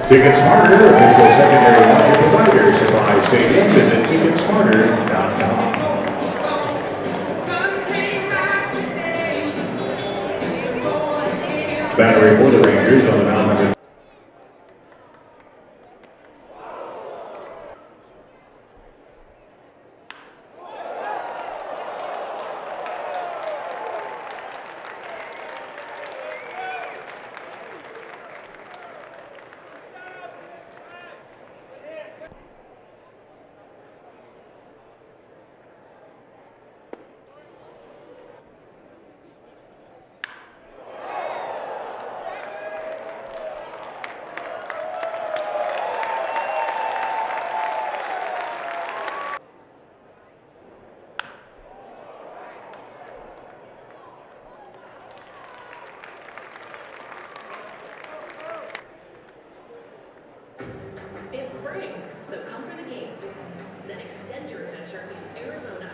Ticket Smarter, official secondary market provider, Surprise Stadium. Visit ticketsmarter.com. Battery for the Rangers on the mound. It's spring, so come for the games. Then extend your adventure in Arizona.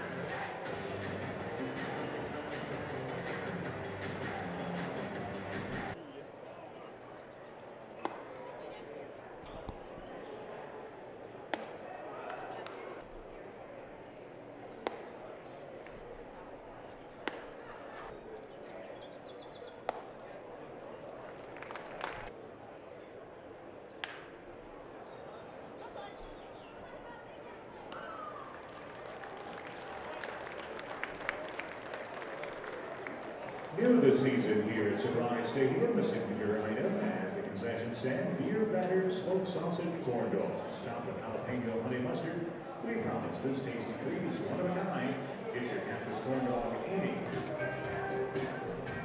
New this season here at Surprise Stadium, a signature item at the concession stand, beer batters, smoked sausage, corn dogs, topped with jalapeno honey mustard. We promise this tasty treat is one of a kind. Get your campus corn dog any